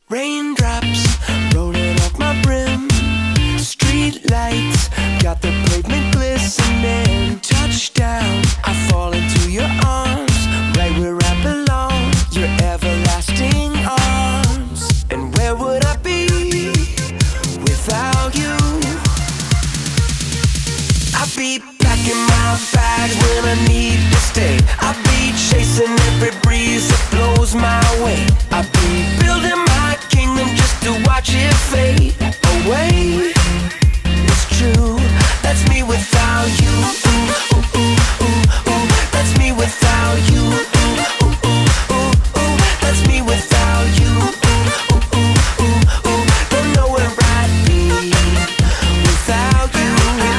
Raindrops rolling off my brim. Street lights got the pavement glistening. Touchdown, I fall into your arms, right where I belong, your everlasting arms. And where would I be without you? I'd be packing my bags when I need to stay. I'd be chasing every breeze that blows my way. I'd be building my kingdom just to watch it fade away. It's true, that's me without you. Ooh, ooh, ooh, ooh, ooh. That's me without you. Ooh, ooh, ooh, ooh, ooh. That's me without you. Ooh, ooh, ooh, ooh, ooh. Don't know where I'd be without you.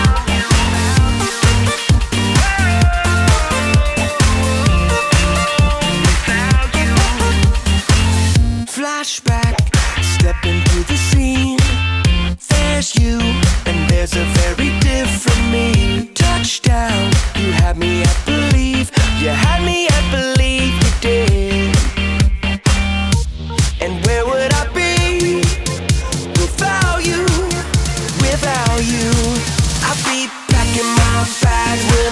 Flashback, step into the scene. There's you, and there's a very different me. Touchdown, you had me at believe. You had me at believe you did. And where would I be without you? Without you, I'd be packing my bags when